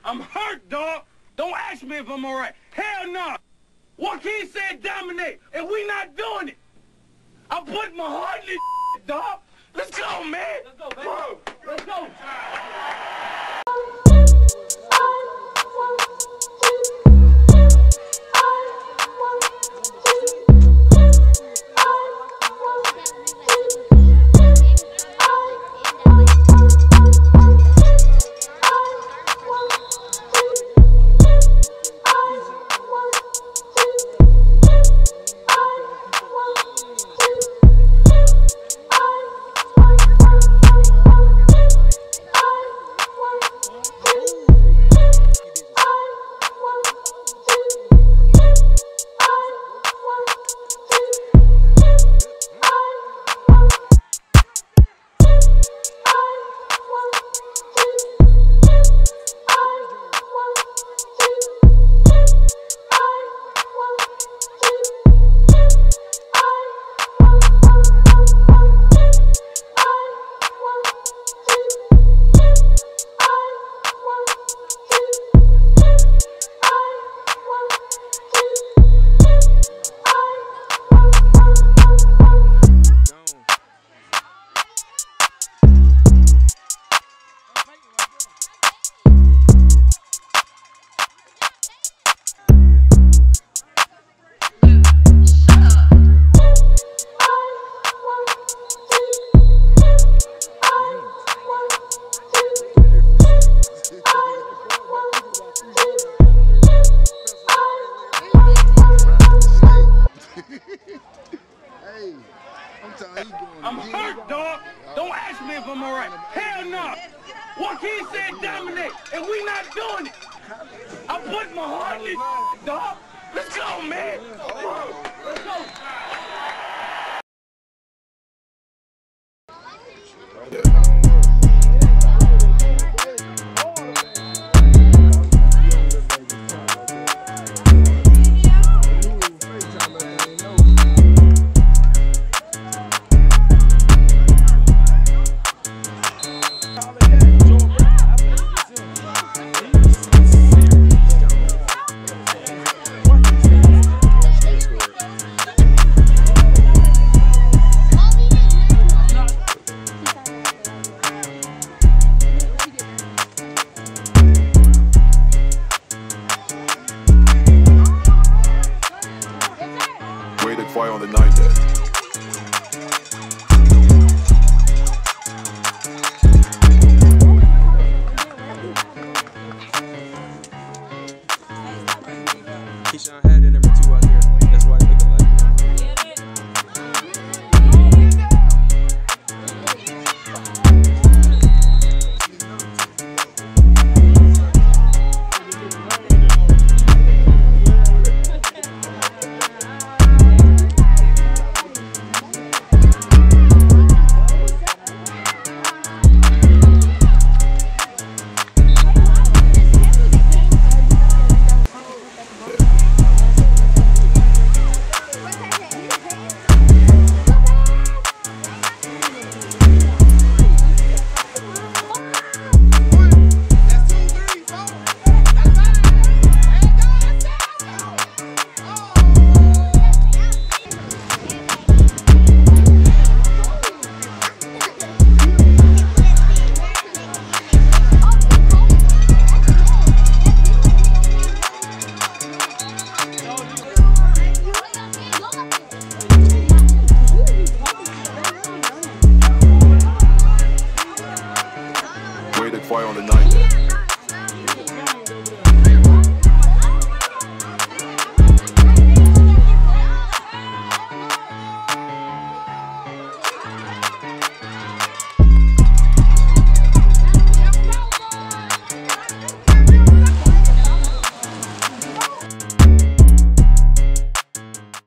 I'm hurt, dog. Don't ask me if I'm all right. Hell no. Joaquin said dominate, and we not doing it. I put my heart in this dog. Let's go, man. Let's go, baby. Bro. Let's go. I'm hurt, dog. Don't ask me if I'm all right. Hell no. Joaquin said dominate, and we not doing it. I put my heart in this, dog. Let's go, man. Bro, let's go. Fire on the 9th day. Keyshawn.